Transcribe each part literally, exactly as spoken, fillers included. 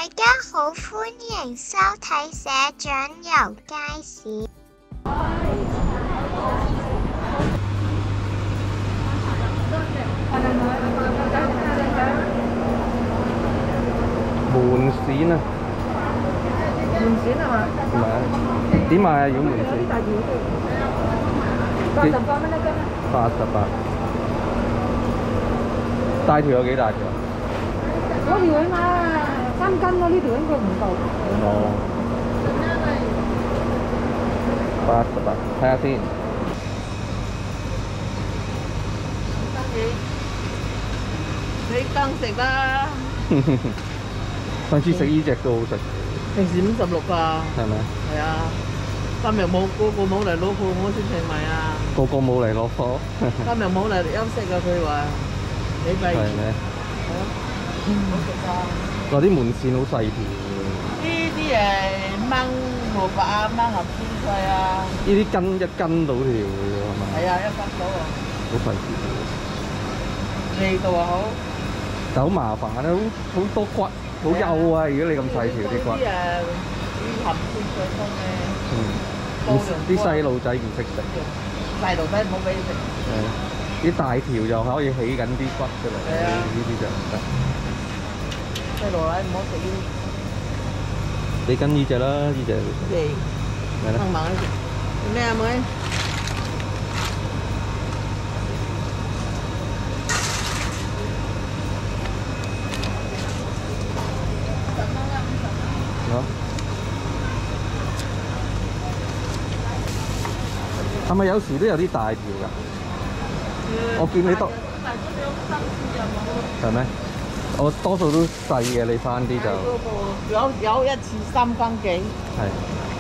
家好，歡迎收睇社長遊街市。 門鱔啊！ 門鱔係嘛？ 唔係啊？點賣啊？妖門鱔？ 大條八十八蚊一斤。 八十八。大條有幾大條啊？ 嗰條起碼三斤咯，呢條應該唔夠。 哦。八十八，睇下先。 你更食啦。 上次食呢隻都好食。 平時五十六㗎。 係咪？ 係啊。今日冇個個冇嚟攞貨，我先請埋啊。 個個冇嚟攞貨。 今日冇嚟休息啊！佢話禮拜二。 係咩？ 係啊。好食㗎。 嗰啲門鱔好細條。 呢啲誒炆蘿蔔啊，炆鹹酸菜啊。 呢啲斤一斤到條嘅喎，係咪？ 係啊，一斤到啊。 好細條。 味道好。 但好麻煩啊，好好多骨，好幼啊！如果你咁細條啲骨。 啲誒啲鹹酸菜湯咧。 嗯。啲細路仔唔識食。 細路仔唔好俾食。 誒，啲大條就可以起緊啲骨出嚟。係啊。呢啲就唔得。 細路仔唔好食呢啲。 你跟呢隻啦，呢隻。 係。 係啦。 ăn mặn咩啊妹？ 好。係咪有時都有啲大條㗎？我見你多。係咩？我多數都細嘅，你翻啲就。 有有一次三斤幾。 係。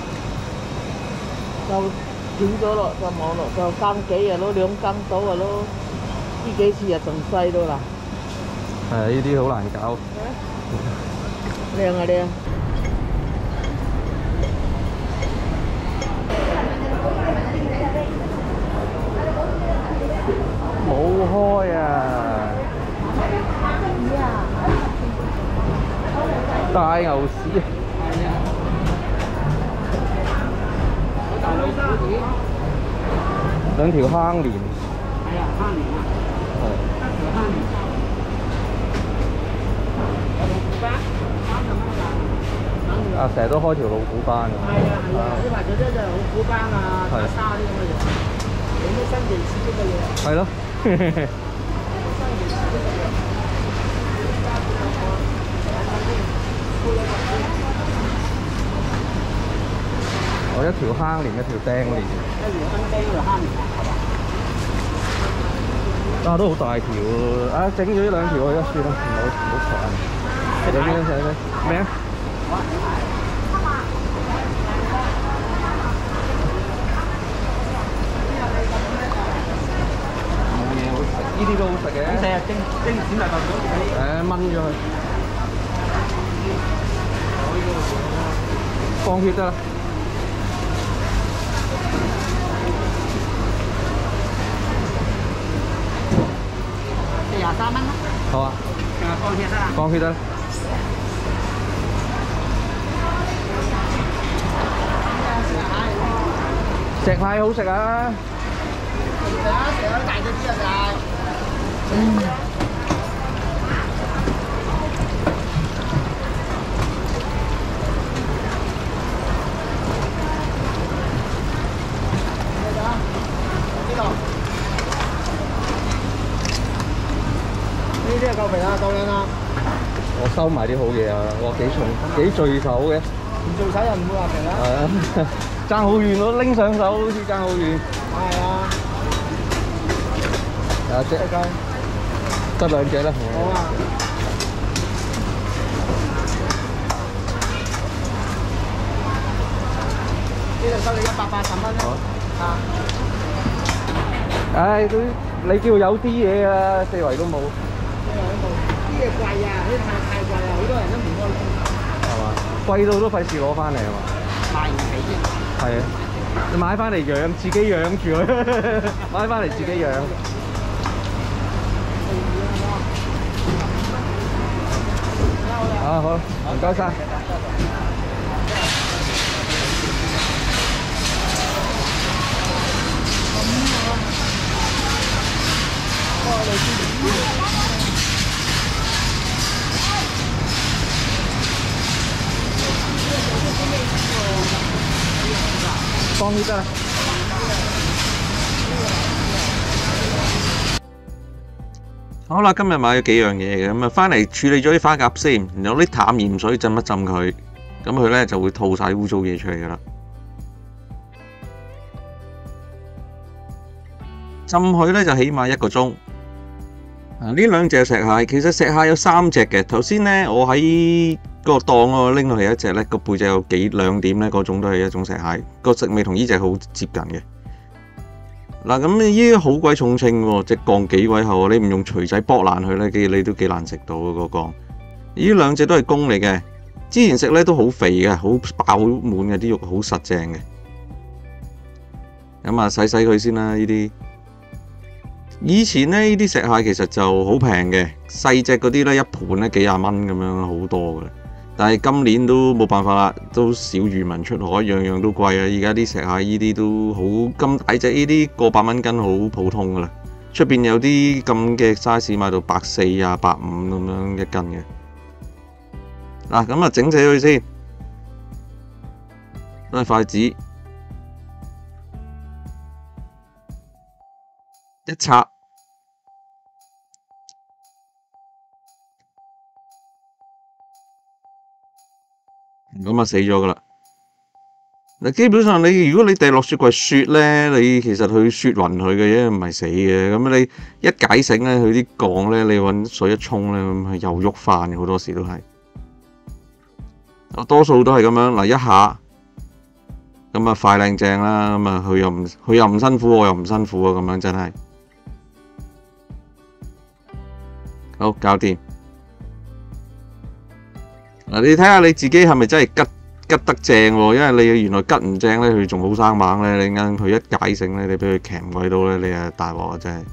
就斷咗咯，就冇咯，就斤幾啊，攞兩斤到啊，攞呢幾次啊仲細到啦。 係啊，呢啲好難搞。 靚啊靚！ 冇開啊！大牛屎啊！兩條坑蓮。係啊，坑蓮啊。係。一條坑蓮。有老虎斑，三十蚊㗎。啊，成日都開條老虎斑㗎。係啊係啊，你話咗一隻老虎斑啊，打沙啲咁嘅嘢，有咩新奇刺激嘅嘢？係咯。新奇刺激嘅嘢。我一條坑蓮，一條釘蓮。一條釘釘，一條坑蓮，係嘛？啊，都好大條喎！啊，整咗呢兩條我而家算啦，唔好唔好煩。食咩食咩？咩啊？冇嘢好食，呢啲都好食嘅。咁成日蒸蒸閃大白咗誒，炆咗佢，放血得啦。廿三蚊咯。好啊。誒，放血得啦。放血得啦。石蟹好食啊！食啊食啊，大隻啲啊就係。嗯。呢度。呢啲係夠肥啦，夠靚啦！我收埋啲好嘢啊！哇，幾重幾聚手嘅。唔聚手又唔會話肥啦。係啊，爭好遠咯，拎上手好似爭好遠。係啊。有隻雞，得兩隻啦。好啊。呢度收你一百八十蚊啦。啊。唉，都你叫有啲嘢啊，四圍都冇。啲嘢貴啊！啲太太貴啊，好多人都唔開心。係嘛？貴到都費事攞翻嚟係嘛？買唔起啊！係啊，你買翻嚟養，自己養住佢，買翻嚟自己養。啊， 啊，好，唔該晒。放呢得啦。好啦，今日買咗幾樣嘢嘅，咁啊翻嚟處理咗啲花甲先，然後啲淡鹽水浸一浸佢，咁佢咧就會吐晒污糟嘢出嚟噶啦。浸佢咧就起碼一個鐘。啊，呢兩隻石蟹，其實石蟹有三隻嘅。頭先咧我喺個檔我拎到係一隻咧，個背脊有幾兩點咧，嗰種都係一種石蟹，個食味同呢隻好接近嘅。嗱，咁呢啲好鬼重稱喎，隻鋼幾位厚，你唔用錘仔剝爛佢咧，你都幾難食到嗰個鋼。呢兩隻都係公嚟嘅，之前食咧都好肥嘅，好爆滿嘅，啲肉好實淨嘅。咁啊，洗洗佢先啦，呢啲。以前咧呢啲石蟹其實就好平嘅，細隻嗰啲咧一盤咧幾廿蚊咁樣，好多嘅。但係今年都冇辦法啦，都少漁民出海，樣樣都貴啊！而家啲石蟹呢啲都好咁大隻，呢啲過百蚊斤好普通噶啦。出邊有啲咁嘅 size 賣到百四啊、百五咁樣一斤嘅。嗱，咁啊整死佢先，攞筷子一插。咁啊死咗噶啦！嗱，基本上你如果你掉落雪櫃雪咧，你其實佢雪暈佢嘅啫，唔係死嘅。咁你一解繩咧，佢啲鋼咧，你揾水一沖咧，咁係又喐翻嘅，好多時都係。我多數都係咁樣嗱，一下咁啊快靚正啦，咁啊佢又唔佢又唔辛苦，我又唔辛苦啊，咁樣真係好搞掂。嗱，你睇下你自己係咪真係吉吉得正喎？因為你原來吉唔正咧，佢仲好生猛咧。你啱佢一解繩咧，你俾佢鉗鬼到咧，你啊大鑊啊！真係。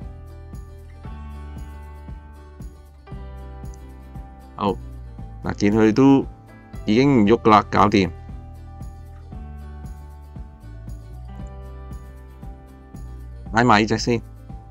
好，嗱，見佢都已經唔喐啦，搞掂。買埋呢隻先。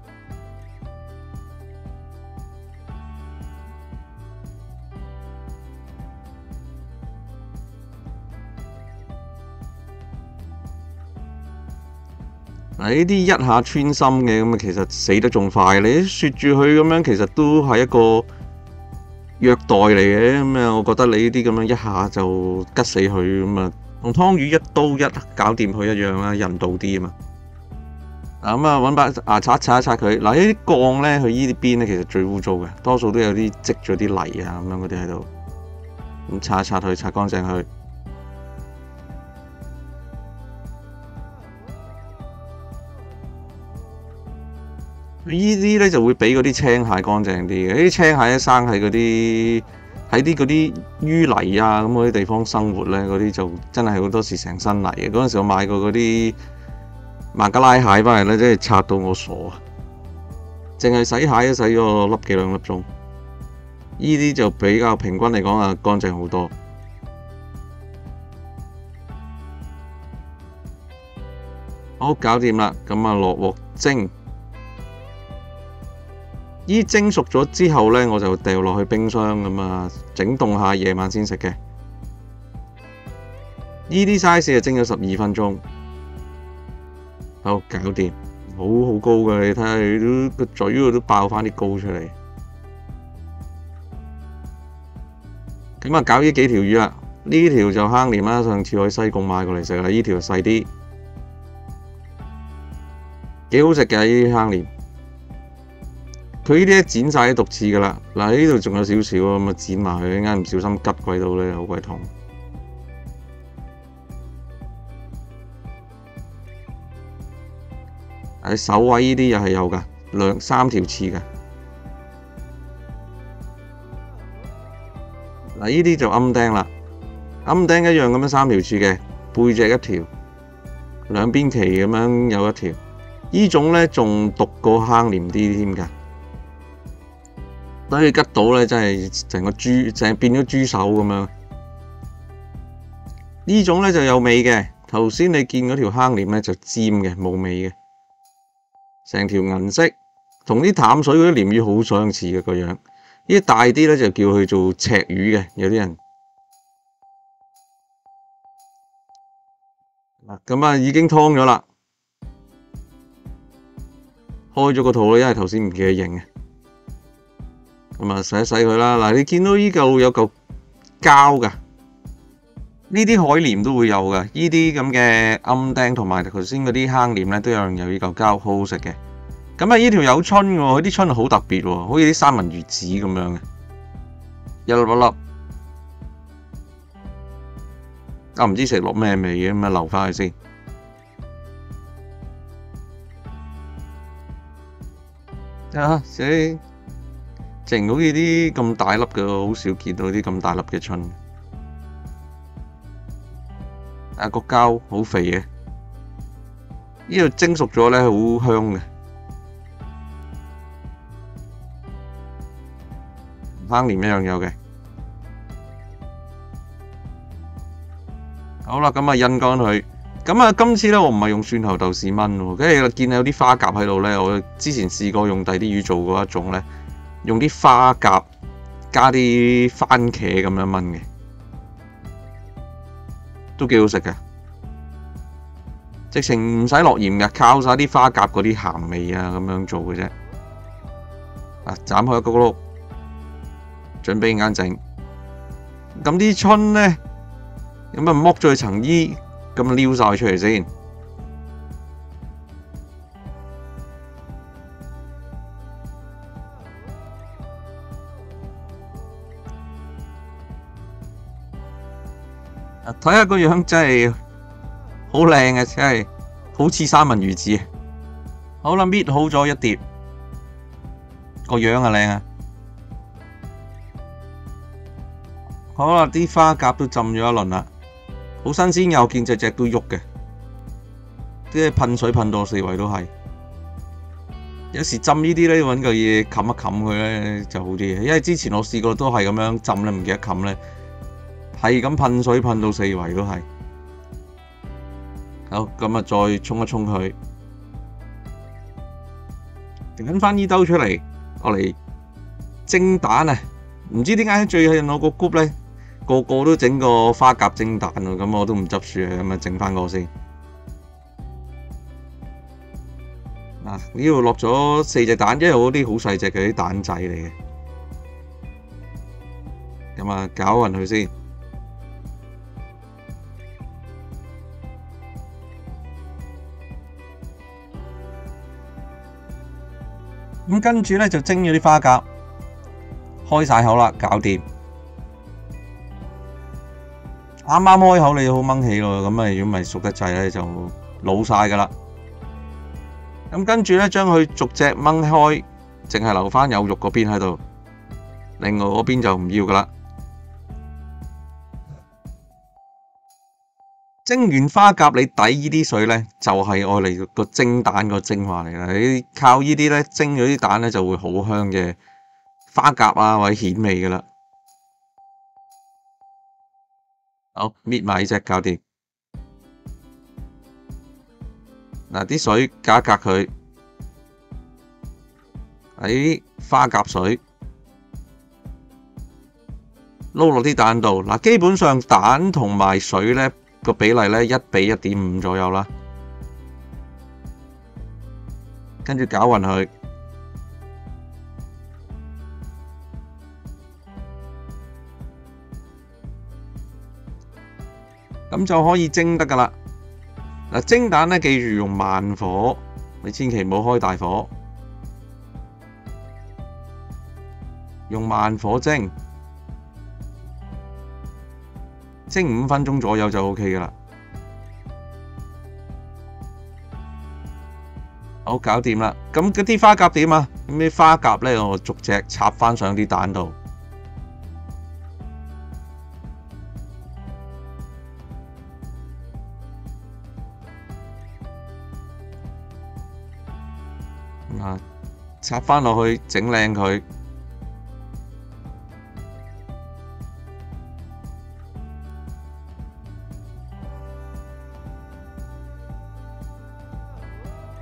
嗱，呢啲一下穿心嘅咁啊，其實死得仲快。你雪住佢咁樣，其實都係一個虐待嚟嘅。咁啊，我覺得你呢啲咁樣一下就吉死佢咁啊，同湯魚一刀一搞掂佢一樣啦，人道啲啊嘛。嗱，咁啊，揾把牙刷刷一刷佢。嗱，呢啲鋼咧，佢呢啲邊咧，其實最污糟嘅，多數都有啲積咗啲泥啊咁樣嗰啲喺度。咁刷一刷佢，刷乾淨佢。呢啲咧就會比嗰啲青蟹乾淨啲嘅。呢啲青蟹咧生喺嗰啲喺啲嗰啲淤泥啊咁嗰啲地方生活咧，嗰啲就真係好多時成身泥嘅。嗰陣時我買過嗰啲孟加拉蟹翻嚟咧，真係拆到我傻啊！淨係洗蟹都洗咗粒幾兩粒鐘。呢啲就比較平均嚟講啊，乾淨好多。好，搞掂啦，咁啊落鑊蒸。依蒸熟咗之後咧，我就掉落去冰箱咁啊，整凍下夜晚先食嘅。依啲 size 就蒸咗十二分鐘，好搞掂，好好高㗎，你睇下佢都個嘴嗰度都爆翻啲膏出嚟。咁啊，搞呢幾條魚啦，呢條就坑鰭啦，上次我喺西貢買過嚟食啦，呢條細啲，幾好食嘅呢啲坑鰭。佢呢啲剪晒啲毒刺㗎啦，嗱呢度仲有少少咁啊，剪埋佢，啱唔小心拮鬼到咧，好鬼痛。喺手位呢啲又係有㗎，兩三條刺㗎。嗱呢啲就暗釘啦，暗釘一樣咁樣三條刺嘅，背脊一條，兩邊鰭咁樣有一條。呢種咧仲毒過坑鰭啲添㗎。 等佢吉到咧，真係成個豬，成變咗豬手咁樣。呢種咧就有味嘅，頭先你見嗰條坑鰭咧就尖嘅，冇味嘅，成條銀色，同啲淡水嗰啲鯰魚好相似嘅個樣。呢啲大啲咧就叫佢做赤魚嘅，有啲人。嗱，咁啊已經劏咗啦，開咗個肚啦，因為頭先唔記得認嘅。咁啊洗一洗佢啦。嗱，你見到呢嚿有嚿膠㗎。呢啲海鰭都會有嘅，呢啲咁嘅暗釘同埋頭先嗰啲坑鰭咧，都有有呢嚿膠，好好食嘅。咁啊，呢條有春喎，佢啲春好特別喎，好似啲三文魚子咁樣嘅，一粒一粒。啊，唔知食落咩味嘅，咁啊留翻佢先。啊，死！淨好似啲咁大粒嘅，好少見到啲咁大粒嘅春。啊，個膠好肥嘅，呢度蒸熟咗咧，好香嘅。坑鰭一樣有嘅。好啦，咁啊印乾佢。咁啊，今次咧我唔係用蒜頭豆豉炆喎，跟住見有啲花甲喺度咧，我之前試過用第啲魚做過一種咧，用啲花甲加啲番茄咁樣炆嘅。都幾好食嘅，直情唔使落鹽嘅，靠晒啲花甲嗰啲鹹味啊咁樣做嘅啫。啊，斬開一個碌，準備啱整。咁啲春咧，咁啊剝咗佢層衣，咁撩晒出嚟先。睇下個樣真係好靚嘅，真係好似三文魚子。好啦，搣好咗一碟，個樣啊靚啊！好啦，啲花甲都浸咗一輪啦，好新鮮，又見隻隻都喐嘅，啲噴水噴到四圍都係。有時浸呢啲咧，揾個嘢冚一冚佢咧就好啲嘅，因為之前我試過都係咁樣浸咧，唔記得冚咧。係咁噴水噴到四圍都係，好咁啊！再沖一沖佢，揀翻呢兜出嚟，我嚟蒸蛋啊！唔知點解最近我個 group 咧個個都整個花甲蒸蛋喎，咁我都唔執輸啊！咁啊整翻個先。嗱，呢度落咗四隻蛋，因為嗰啲好細隻嘅啲蛋仔嚟嘅，咁啊攪勻佢先。咁跟住咧就蒸咗啲花甲，開晒口啦，搞掂。啱啱開口你好掹起咯，咁啊如果唔係熟得滯咧就老晒噶啦。咁跟住咧將佢逐隻掹開，淨係留翻有肉嗰邊喺度，另外嗰邊就唔要噶啦。蒸完花甲，你底呢啲水咧，就係愛嚟個蒸蛋個精華嚟啦。你靠呢啲咧蒸咗啲蛋咧，就會好香嘅花甲啊，或者蜆味噶啦。好，搣埋呢隻搞掂。嗱，啲水隔一隔佢，喺花甲水撈落啲蛋度。嗱，基本上蛋同埋水咧。個比例咧一比一點五左右啦，跟住攪勻佢，咁就可以蒸得噶啦。嗱，蒸蛋咧記住用慢火，你千祈唔好開大火，用慢火蒸。蒸五分鐘左右就 O K 噶啦，好搞掂啦。咁嗰啲花甲點啊？咁啲花甲咧，我逐隻插翻上啲蛋度。啊，插翻落去整靚佢。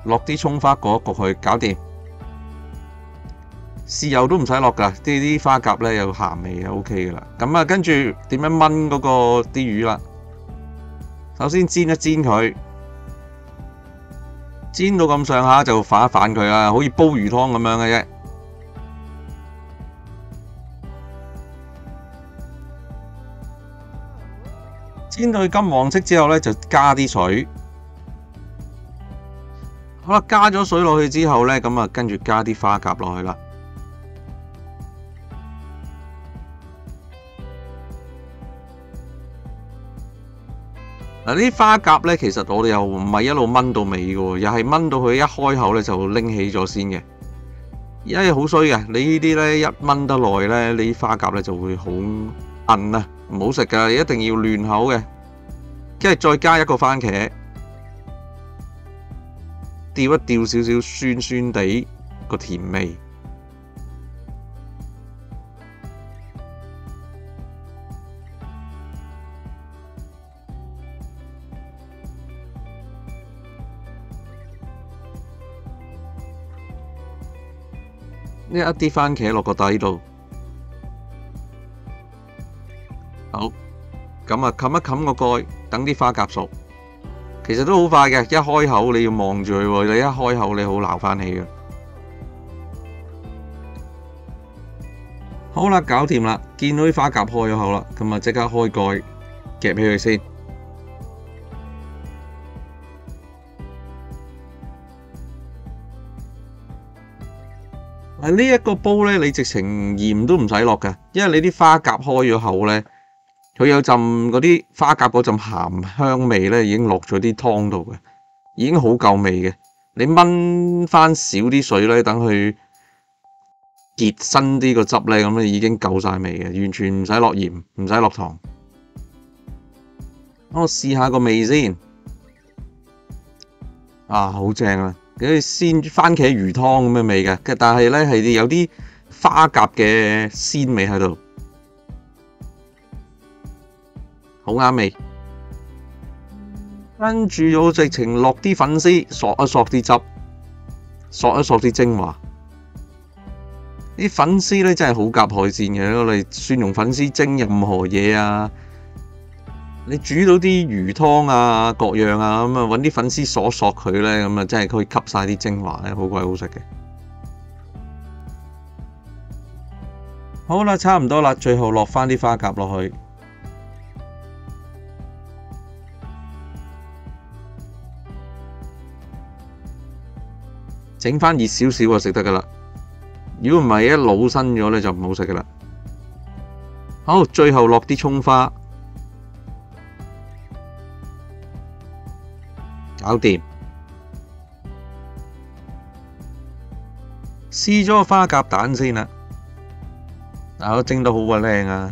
落啲葱花焗一焗佢，搞掂。豉油都唔使落㗎，啲啲花甲咧有鹹味就 O K 㗎啦。咁啊，跟住點樣炆嗰個啲魚啦？首先煎一煎佢，煎到咁上下就反一反佢啦，好似煲魚湯咁樣嘅啫。煎到佢金黃色之後咧，就加啲水。好啦，加咗水落去之後咧，咁啊跟住加啲花甲落去啦。嗱，呢啲花甲咧，其實我哋又唔係一路炆到尾嘅喎，又係炆到佢一開口咧就拎起咗先嘅。因為好衰嘅，你呢啲咧一炆得耐咧，你啲花甲咧就會好韌啊，唔好食㗎，一定要嫩口嘅。跟住再加一個番茄，調一調少少酸酸地個甜味。呢一啲番茄落個底度，好，咁啊冚一冚個蓋，等啲花甲熟。其實都好快嘅，一開口你要望住佢喎，你一開口你好撈翻起嘅。好啦，搞掂啦，見到啲花甲開咗口啦，咁啊即刻開蓋夾起佢先。嗱，呢一個煲咧，你直情鹽都唔使落㗎，因為你啲花甲開咗口咧，佢有陣嗰啲花甲嗰陣鹹香味咧，已經落咗啲湯度嘅，已經好夠味嘅。你炆翻少啲水咧，等佢結身啲個汁咧，咁咧已經夠晒味嘅，完全唔使落鹽，唔使落糖。我試下個味先，啊，好正啊！嗰啲鮮番茄魚湯咁嘅味嘅，但係咧係有啲花甲嘅鮮味喺度，好啱味。跟住我直情落啲粉絲，索一索啲汁，索一索啲精華。啲粉絲咧真係好夾海鮮嘅，我哋蒜蓉粉絲蒸任何嘢啊！你煮到啲魚湯啊，各樣啊，咁啊揾啲粉絲索索佢咧，咁啊真係可以吸晒啲精華咧，好鬼好食嘅。好啦，差唔多啦，最後落翻啲花甲落去，整翻熱少少就食得噶啦。如果唔係一老身咗咧，就唔好食噶啦。好，最後落啲葱花。搞掂，試咗個花甲蛋先啦。嗱，我蒸得好鬼靚啊！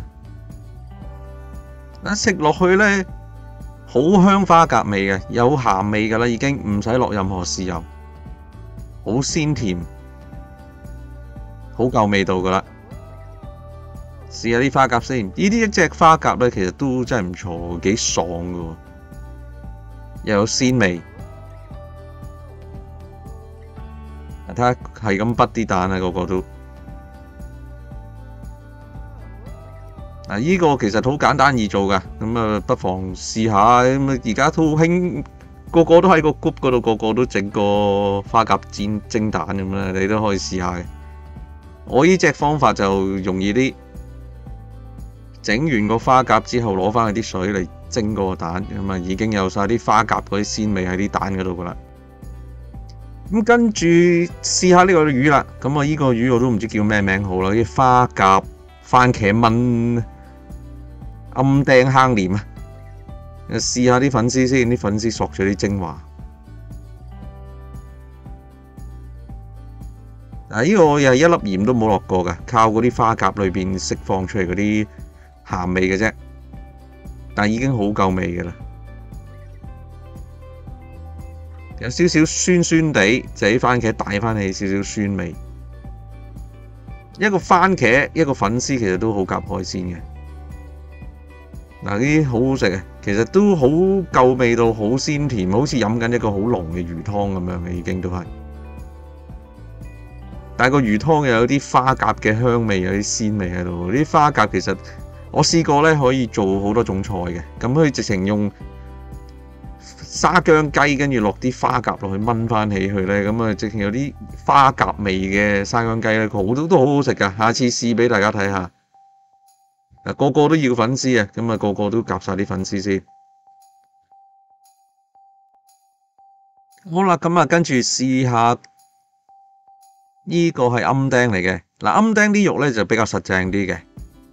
一食落去咧，好香花甲味嘅，有鹹味噶啦，已經唔使落任何豉油，好鮮甜，好夠味道噶啦。試下啲花甲先，呢啲一隻花甲咧，其實都真係唔錯，幾爽噶喎。又有鮮味，睇下係咁滗啲蛋啊，個個都。嗱，呢個其實好簡單易做噶，咁啊不妨試下。咁啊而家都好興，個個都喺個 group 嗰度，個個都整個花甲煎蒸蛋咁啦，你都可以試下嘅。我呢隻方法就容易啲，整完個花甲之後攞翻去啲水嚟蒸個蛋，咁啊已經有晒啲花甲嗰啲鮮味喺啲蛋嗰度噶啦。咁跟住試下呢個魚啦，咁啊呢個魚我都唔知叫咩名好啦，啲花甲番茄炆暗釘坑簾啊！試下啲粉絲先，啲粉絲索咗啲精華。嗱，呢個我又係一粒鹽都冇落過噶，靠嗰啲花甲裏邊釋放出嚟嗰啲鹹味嘅啫。但已經好夠味嘅啦，有少少酸酸地，就啲番茄帶翻起少少酸味。一個番茄，一個粉絲，其實都好夾海鮮嘅。嗱，呢啲好好食嘅， 其實都好夠味道，好鮮甜，好似飲緊一個好濃嘅魚湯咁樣嘅，已經都係。但係個魚湯又有啲花甲嘅香味，有啲鮮味喺度。啲花甲其實我試過咧，可以做好多種菜嘅。咁佢直情用沙薑雞，跟住落啲花甲落去炆翻起佢咧，咁啊直情有啲花甲味嘅沙薑雞咧，好多都好好食噶。下次試俾大家睇下。嗱，個個都要粉絲啊，咁啊個個都夾晒啲粉絲先。好啦，咁啊跟住試下。呢個係鵪鶉嚟嘅，嗱鵪鶉啲肉咧就比較實淨啲嘅，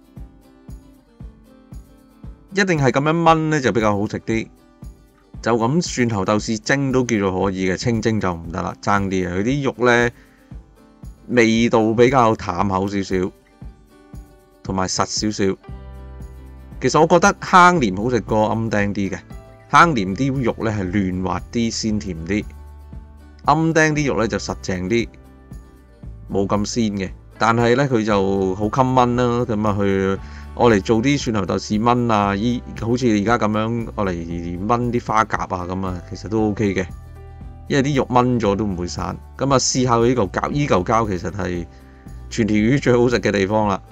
一定係咁樣炆咧就比較好食啲。就咁蒜頭豆豉蒸都叫做可以嘅，清蒸就唔得啦，爭啲啊！佢啲肉咧味道比較淡口少少，同埋實少少。其實我覺得坑廉好食過鵪鶉啲嘅，坑廉啲肉咧係嫩滑啲、鮮甜啲，鵪鶉啲肉咧就實淨啲。冇咁鮮嘅，但係咧佢就好襟炆啦，咁啊去我嚟做啲蒜頭豆豉炆啊，依好似而家咁樣我嚟炆啲花甲啊咁啊，其實都 OK 嘅，因為啲肉炆咗都唔會散。咁啊試下佢呢嚿膠，依嚿膠其實係全條魚最好食嘅地方啦。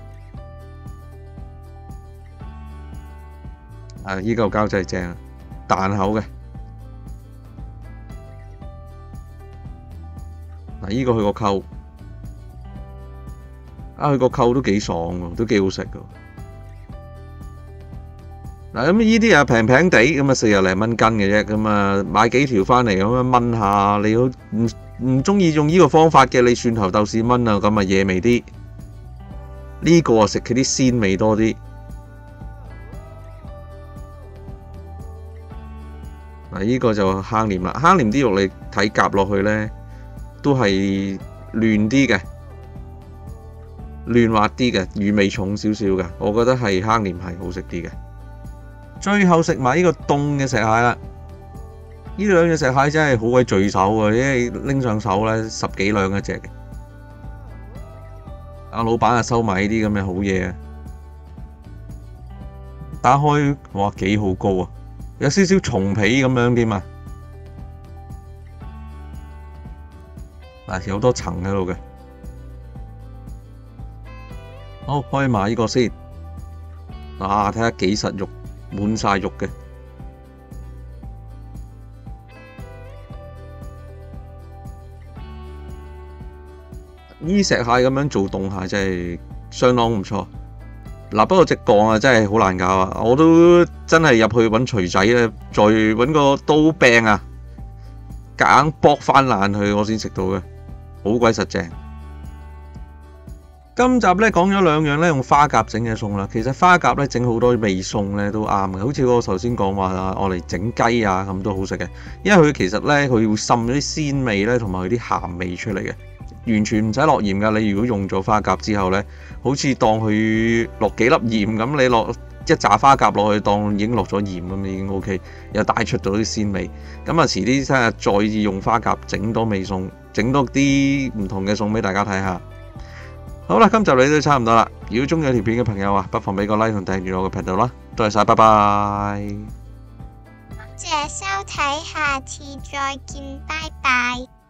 啊，依嚿膠真係正，彈口嘅。嗱，依個佢個扣。啊！佢個扣都幾爽喎，都幾好食噶。嗱，咁呢啲又平平地，咁啊四廿零蚊斤嘅啫，咁啊買幾條翻嚟咁樣炆下。你好唔唔中意用呢個方法嘅，你蒜頭豆豉炆啊，咁啊野味啲。呢個啊食佢啲鮮味多啲。嗱，呢個就坑廉啦，坑廉啲肉你睇夾落去咧，都係嫩啲嘅。嫩滑啲嘅，魚味重少少嘅，我覺得係坑廉係好食啲嘅。最後食埋呢個凍嘅石蟹啦，呢兩隻石蟹真係好鬼聚手啊！因為拎上手咧十幾兩一隻嘅。阿老闆啊收埋呢啲咁嘅好嘢啊！打開哇幾好高啊，有少少松皮咁樣添啊！嗱，有好多層喺度嘅。好，開埋呢個先，啊睇下幾實肉，滿晒肉嘅。呢石蟹咁樣做凍蟹真係相當唔錯。嗱，不過隻鋼啊真係好難搞啊！我都真係入去揾錘仔咧，再揾個刀柄啊，夾硬剝翻爛佢，我先食到嘅，好鬼實淨。今集咧講咗兩樣咧用花甲整嘅餸啦，其實花甲咧整好多味餸咧都啱嘅，好似我頭先講話啊，我嚟整雞啊咁都好食嘅，因為佢其實咧佢會滲咗啲鮮味咧同埋佢啲鹹味出嚟嘅，完全唔使落鹽噶。你如果用咗花甲之後咧，好似當佢落幾粒鹽咁，你落一紮花甲落去當已經落咗鹽咁，已經 OK， 又帶出咗啲鮮味。咁啊遲啲睇下再用花甲整多味餸，整多啲唔同嘅餸俾大家睇下。好啦，今集你都差唔多啦。如果中意條片嘅朋友啊，不妨俾個 like 同訂閱我嘅頻道啦。多謝晒，拜拜。 多謝收睇，下次再見，拜拜。